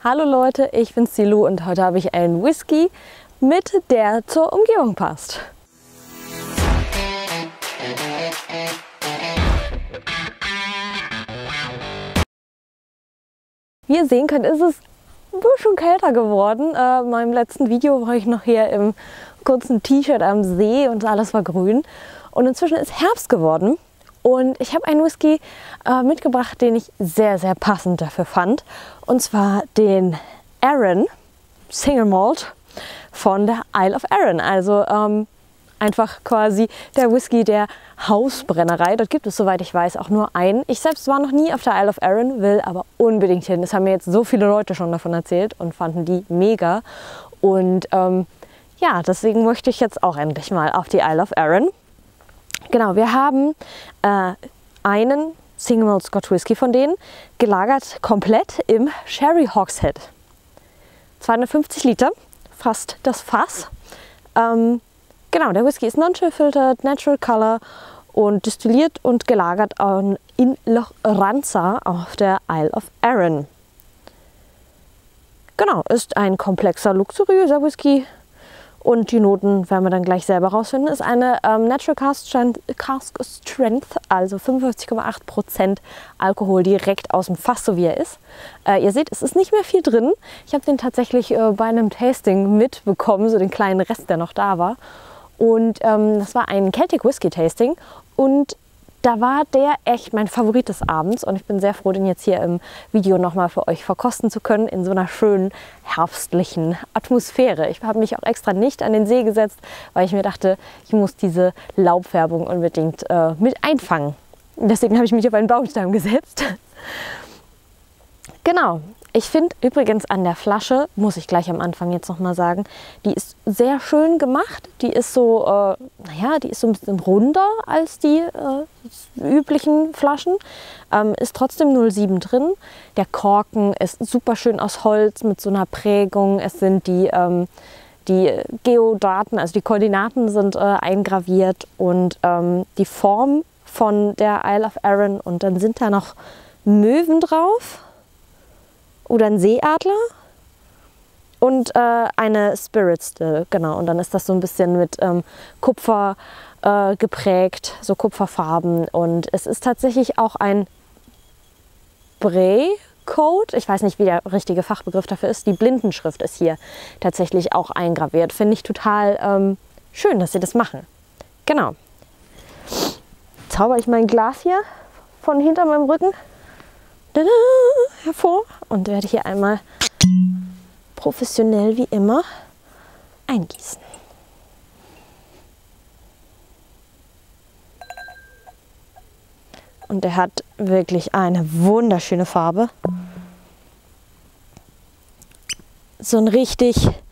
Hallo Leute, ich bin's die Lu und heute habe ich einen Whisky mit, der zur Umgebung passt. Wie ihr sehen könnt, ist es ein bisschen kälter geworden. In meinem letzten Video war ich noch hier im kurzen T-Shirt am See und alles war grün. Und inzwischen ist Herbst geworden. Und ich habe einen Whisky mitgebracht, den ich sehr, sehr passend dafür fand. Und zwar den Arran Single Malt von der Isle of Arran. Also einfach quasi der Whisky der Hausbrennerei. Dort gibt es, soweit ich weiß, auch nur einen. Ich selbst war noch nie auf der Isle of Arran, will aber unbedingt hin. Das haben mir jetzt so viele Leute schon davon erzählt und fanden die mega. Und ja, deswegen möchte ich jetzt auch endlich mal auf die Isle of Arran. Genau, wir haben einen Single Malt Scotch Whisky von denen, gelagert komplett im Sherry Hogshead. 250 Liter, fast das Fass. Genau, der Whisky ist non-chill filtered, natural color und destilliert und gelagert in Loch Ranza auf der Isle of Arran. Genau, ist ein komplexer, luxuriöser Whisky. Und die Noten werden wir dann gleich selber rausfinden. Ist eine Natural Cask Strength, also 55,8% Alkohol direkt aus dem Fass, so wie er ist. Ihr seht, es ist nicht mehr viel drin. Ich habe den tatsächlich bei einem Tasting mitbekommen, so den kleinen Rest, der noch da war. Und das war ein Celtic Whisky Tasting. Und da war der echt mein Favorit des Abends und ich bin sehr froh, den jetzt hier im Video nochmal für euch verkosten zu können in so einer schönen herbstlichen Atmosphäre. Ich habe mich auch extra nicht an den See gesetzt, weil ich mir dachte, ich muss diese Laubfärbung unbedingt mit einfangen. Deswegen habe ich mich auf einen Baumstamm gesetzt. Genau. Ich finde übrigens an der Flasche, muss ich gleich am Anfang jetzt nochmal sagen, die ist sehr schön gemacht. Die ist so, naja, die ist so ein bisschen runder als die üblichen Flaschen. Ist trotzdem 0,7 drin. Der Korken ist super schön aus Holz mit so einer Prägung. Es sind die Geodaten, also die Koordinaten sind eingraviert und die Form von der Isle of Arran. Und dann sind da noch Möwen drauf. Oder ein Seeadler und eine Spirit Still, genau. Und dann ist das so ein bisschen mit Kupfer geprägt, so Kupferfarben. Und es ist tatsächlich auch ein Bray-Code. Ich weiß nicht, wie der richtige Fachbegriff dafür ist. Die Blindenschrift ist hier tatsächlich auch eingraviert. Finde ich total schön, dass sie das machen. Genau. Zauber ich mein Glas hier von hinter meinem Rücken hervor und werde hier einmal professionell wie immer eingießen. Und er hat wirklich eine wunderschöne Farbe. So ein richtig,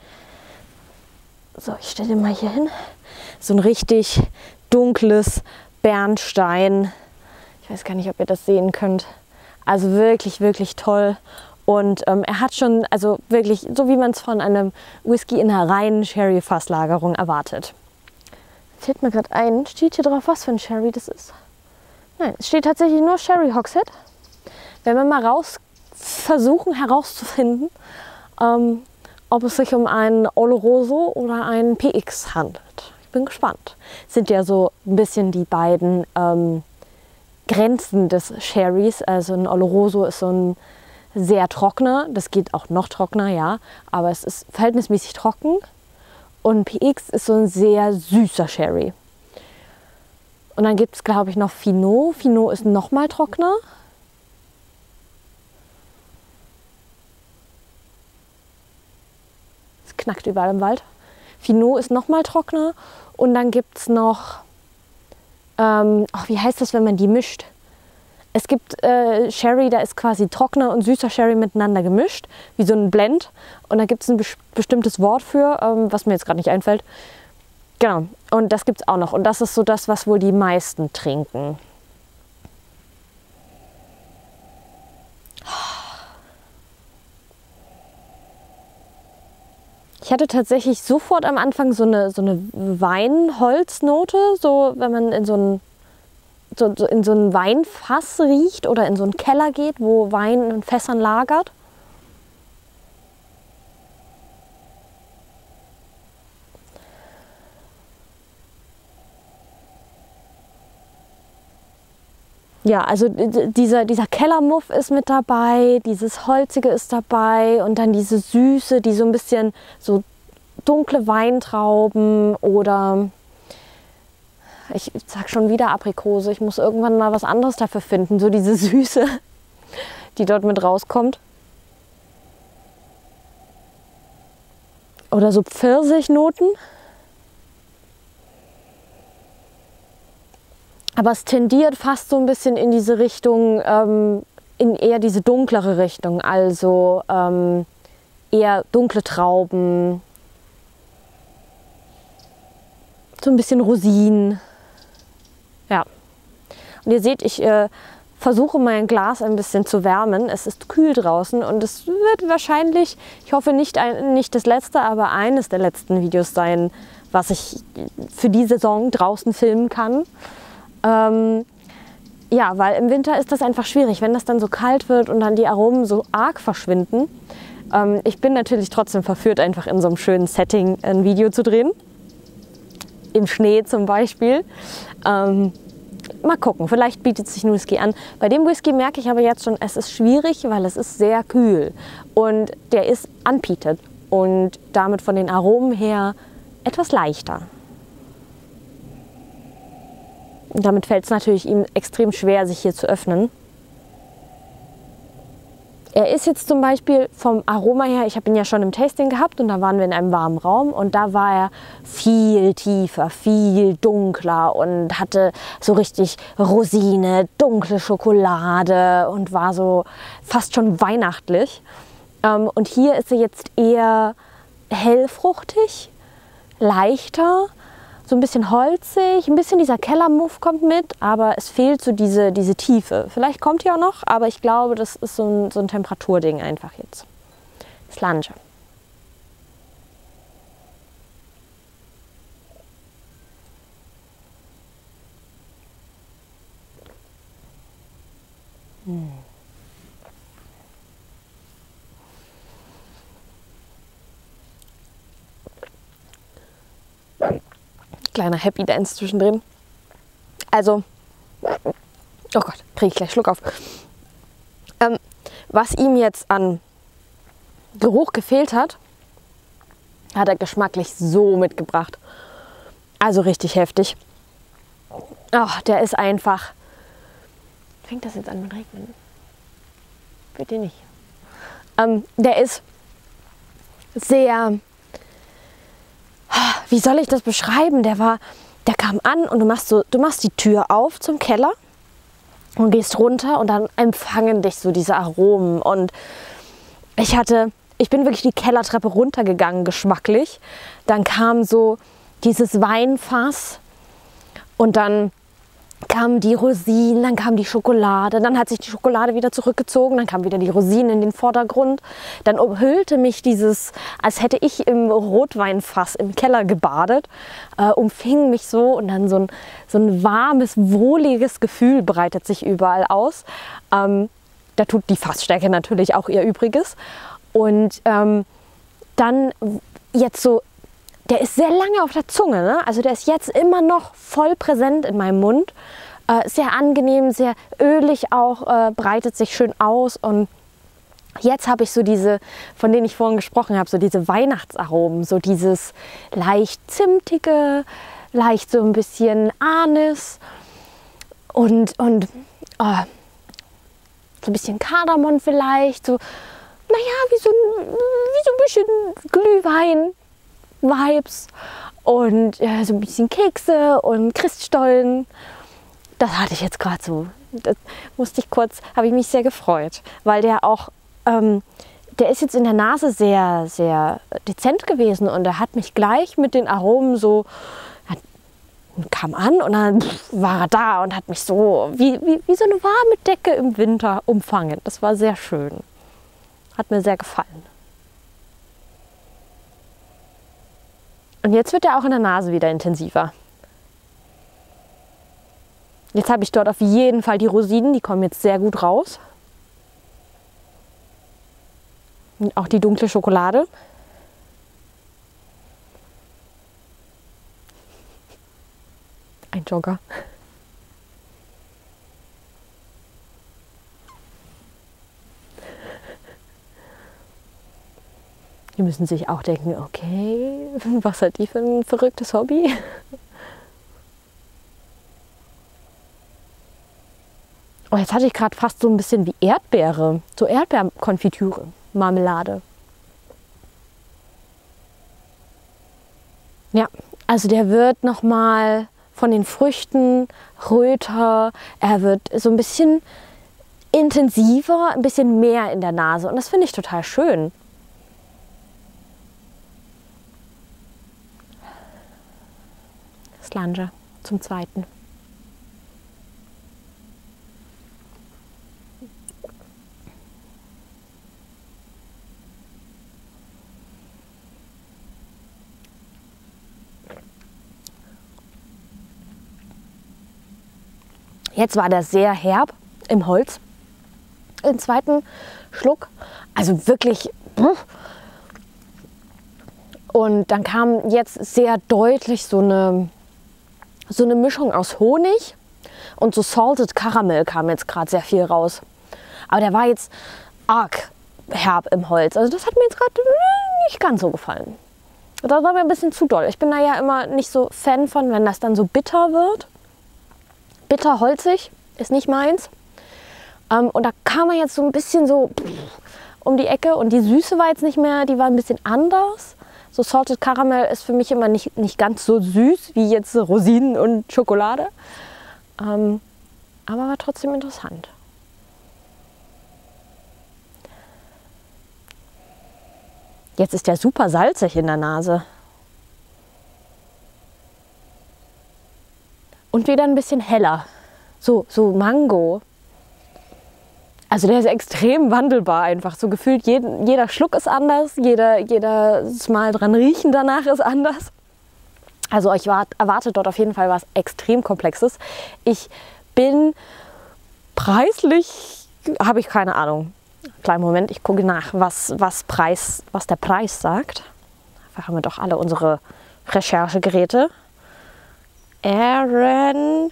so ich stelle den mal hier hin, so ein richtig dunkles Bernstein. Ich weiß gar nicht, ob ihr das sehen könnt. Also wirklich, wirklich toll. Und er hat schon, also wirklich, so wie man es von einem Whisky in einer reinen Sherry-Fasslagerung erwartet. Fällt mir gerade ein, steht hier drauf, was für ein Sherry das ist? Nein, es steht tatsächlich nur Sherry Hogshead. Wenn wir mal versuchen herauszufinden, ob es sich um einen Oloroso oder einen PX handelt. Ich bin gespannt. Sind ja so ein bisschen die beiden Grenzen des Sherrys. Also ein Oloroso ist so ein sehr trockener, das geht auch noch trockener, ja, aber es ist verhältnismäßig trocken. Und PX ist so ein sehr süßer Sherry. Und dann gibt es, glaube ich, noch Finot. Finot ist noch mal trockener. Es knackt überall im Wald. Finot ist noch mal trockener. Und dann gibt es noch wie heißt das, wenn man die mischt? Es gibt Sherry, da ist quasi trockener und süßer Sherry miteinander gemischt, wie so ein Blend. Und da gibt es ein bestimmtes Wort für, was mir jetzt gerade nicht einfällt. Genau, und das gibt es auch noch. Und das ist so das, was wohl die meisten trinken. Ich hatte tatsächlich sofort am Anfang so eine Weinholznote, so wenn man in so ein Weinfass riecht oder in so einen Keller geht, wo Wein in Fässern lagert. ja, also dieser Kellermuff ist mit dabei, dieses Holzige ist dabei und dann diese Süße, die so ein bisschen so dunkle Weintrauben oder ich sag schon wieder Aprikose, ich muss irgendwann mal was anderes dafür finden, so diese Süße, die dort mit rauskommt. Oder so Pfirsichnoten. Aber es tendiert fast so ein bisschen in diese Richtung, in eher diese dunklere Richtung, also eher dunkle Trauben, so ein bisschen Rosinen. Ja. Und ihr seht, ich versuche mein Glas ein bisschen zu wärmen. Es ist kühl draußen und es wird wahrscheinlich, ich hoffe nicht das letzte, aber eines der letzten Videos sein, was ich für die Saison draußen filmen kann. Ja, weil im Winter ist das einfach schwierig, wenn das dann so kalt wird und dann die Aromen so arg verschwinden. Ich bin natürlich trotzdem verführt, einfach in so einem schönen Setting ein Video zu drehen. Im Schnee zum Beispiel. Mal gucken, vielleicht bietet sich ein Whisky an. Bei dem Whisky merke ich aber jetzt schon, es ist schwierig, weil es ist sehr kühl. Und der ist unpeated und damit von den Aromen her etwas leichter. Und damit fällt es natürlich ihm extrem schwer, sich hier zu öffnen. Er ist jetzt zum Beispiel vom Aroma her, ich habe ihn ja schon im Tasting gehabt und da waren wir in einem warmen Raum und da war er viel tiefer, viel dunkler und hatte so richtig Rosine, dunkle Schokolade und war so fast schon weihnachtlich. Und hier ist er jetzt eher hellfruchtig, leichter. So ein bisschen holzig, ein bisschen dieser Kellermuff kommt mit, aber es fehlt so diese Tiefe. Vielleicht kommt die auch noch, aber ich glaube, das ist so ein Temperaturding einfach jetzt. Slange. Kleiner Happy Dance zwischendrin. Also, oh Gott, kriege ich gleich Schluck auf. Was ihm jetzt an Geruch gefehlt hat, hat er geschmacklich so mitgebracht. Also richtig heftig. Oh, der ist einfach... Fängt das jetzt an mit Regnen? Bitte nicht. Der ist sehr... Wie soll ich das beschreiben? Der kam an und du machst die Tür auf zum Keller und gehst runter und dann empfangen dich so diese Aromen. Und ich bin wirklich die Kellertreppe runtergegangen, geschmacklich. Dann kam so dieses Weinfass und dann kamen die Rosinen, dann kam die Schokolade, dann hat sich die Schokolade wieder zurückgezogen, dann kam wieder die Rosinen in den Vordergrund. Dann umhüllte mich als hätte ich im Rotweinfass im Keller gebadet, umfing mich so und dann so ein warmes, wohliges Gefühl breitet sich überall aus. Da tut die Fassstärke natürlich auch ihr Übriges. Und dann jetzt so, der ist sehr lange auf der Zunge, ne? Also der ist jetzt immer noch voll präsent in meinem Mund. Sehr angenehm, sehr ölig auch, breitet sich schön aus. Und jetzt habe ich so diese, von denen ich vorhin gesprochen habe, so diese Weihnachtsaromen, so dieses leicht zimtige, leicht so ein bisschen Anis und so ein bisschen Kardamom vielleicht. So, naja, wie so ein bisschen Glühwein. Vibes und so ein bisschen Kekse und Christstollen. Das hatte ich jetzt gerade so. Das habe ich mich sehr gefreut, weil der auch, der ist jetzt in der Nase sehr, sehr dezent gewesen und er hat mich gleich mit den Aromen so, kam an und dann war er da und hat mich so wie so eine warme Decke im Winter umfangen. Das war sehr schön. Hat mir sehr gefallen. Und jetzt wird er auch in der Nase wieder intensiver. Jetzt habe ich dort auf jeden Fall die Rosinen, die kommen jetzt sehr gut raus. Und auch die dunkle Schokolade. Ein Jogger. Die müssen sich auch denken, okay, was hat die für ein verrücktes Hobby? Oh, jetzt hatte ich gerade fast so ein bisschen wie Erdbeere, so Erdbeerkonfitüre, Marmelade. Ja, also der wird nochmal von den Früchten röter, er wird so ein bisschen intensiver, ein bisschen mehr in der Nase und das finde ich total schön. Slanger zum zweiten. Jetzt war der sehr herb im Holz. Im zweiten Schluck, also wirklich. Und dann kam jetzt sehr deutlich so eine Mischung aus Honig und so Salted Caramel kam jetzt gerade sehr viel raus. Aber der war jetzt arg herb im Holz. Also das hat mir jetzt gerade nicht ganz so gefallen. Das war mir ein bisschen zu doll. Ich bin da ja immer nicht so Fan von, wenn das dann so bitter wird. Bitter, holzig ist nicht meins. Und da kam er jetzt so ein bisschen so um die Ecke und die Süße war jetzt nicht mehr, die war ein bisschen anders. So Salted Caramel ist für mich immer nicht ganz so süß wie jetzt Rosinen und Schokolade. Aber war trotzdem interessant. Jetzt ist der super salzig in der Nase. Und wieder ein bisschen heller. So Mango. Also der ist extrem wandelbar einfach. So gefühlt jeder Schluck ist anders, jedes Mal dran riechen danach ist anders. Also euch erwartet dort auf jeden Fall was extrem Komplexes. Ich bin preislich, habe ich keine Ahnung. Kleinen Moment, ich gucke nach, was der Preis sagt. Dafür haben wir doch alle unsere Recherchegeräte. Aaron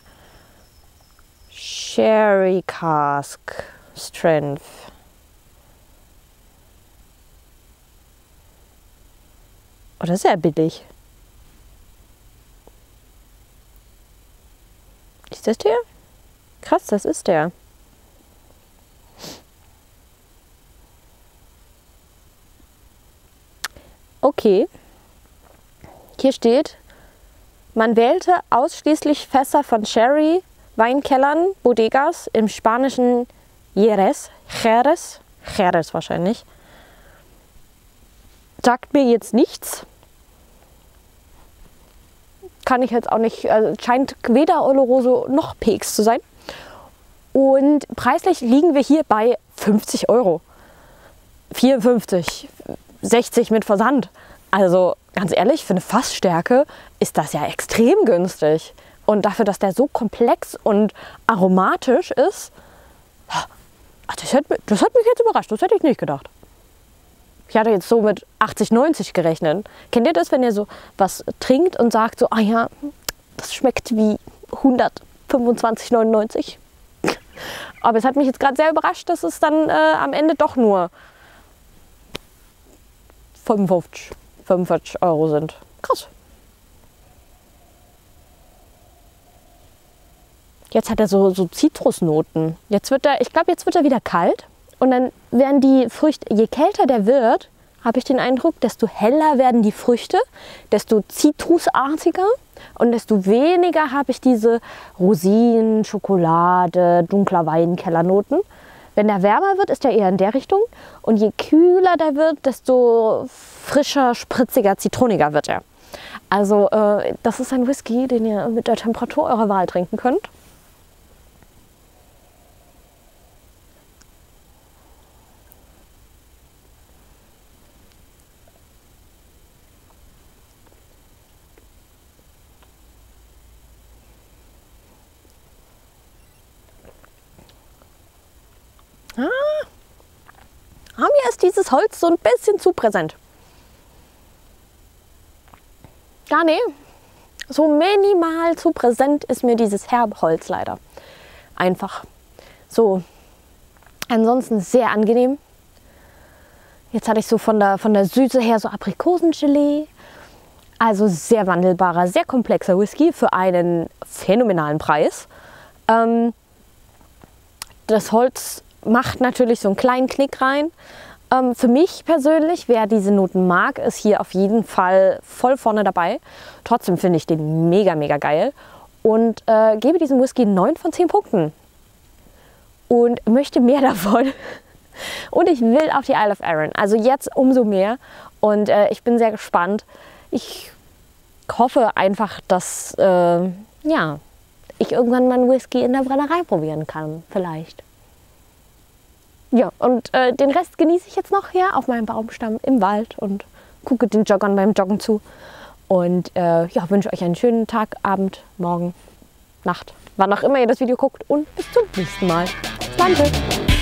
Sherry Cask Strength. Oh, das ist ja billig. Ist das der? Krass, das ist der. Okay. Hier steht, man wählte ausschließlich Fässer von Sherry, Weinkellern, Bodegas im spanischen Jerez wahrscheinlich. Sagt mir jetzt nichts. Kann ich jetzt auch nicht, also scheint weder Oloroso noch Pécs zu sein. Und preislich liegen wir hier bei 50 Euro. 54, 60 mit Versand. Also ganz ehrlich, für eine Fassstärke ist das ja extrem günstig. Und dafür, dass der so komplex und aromatisch ist, das hat mich jetzt überrascht. Das hätte ich nicht gedacht. Ich hatte jetzt so mit 80, 90 gerechnet. Kennt ihr das, wenn ihr so was trinkt und sagt so, ah ja, das schmeckt wie 125,99? Aber es hat mich jetzt gerade sehr überrascht, dass es dann am Ende doch nur 45 Euro sind. Krass. Jetzt hat er so Zitrusnoten. Ich glaube, jetzt wird er wieder kalt. Und dann werden die Früchte, je kälter der wird, habe ich den Eindruck, desto heller werden die Früchte, desto zitrusartiger und desto weniger habe ich diese Rosinen, Schokolade, dunkler Weinkellernoten. Wenn der wärmer wird, ist er eher in der Richtung. Und je kühler der wird, desto frischer, spritziger, zitroniger wird er. Also das ist ein Whisky, den ihr mit der Temperatur eurer Wahl trinken könnt. Mir ist dieses Holz so ein bisschen zu präsent. Ja, nee, so minimal zu präsent ist mir dieses Herbholz leider. Einfach so. Ansonsten sehr angenehm. Jetzt hatte ich so von der Süße her so Aprikosengelee. Also sehr wandelbarer, sehr komplexer Whisky für einen phänomenalen Preis. Das Holz macht natürlich so einen kleinen Knick rein. Für mich persönlich, wer diese Noten mag, ist hier auf jeden Fall voll vorne dabei. Trotzdem finde ich den mega, mega geil und gebe diesem Whisky 9 von 10 Punkten. Und möchte mehr davon. Und ich will auf die Isle of Arran, also jetzt umso mehr. Und ich bin sehr gespannt. Ich hoffe einfach, dass ja, ich irgendwann mal einen Whisky in der Brennerei probieren kann, vielleicht. Ja, und den Rest genieße ich jetzt noch hier auf meinem Baumstamm im Wald und gucke den Joggern beim Joggen zu. Und ja, wünsche euch einen schönen Tag, Abend, Morgen, Nacht, wann auch immer ihr das Video guckt. Und bis zum nächsten Mal. Danke!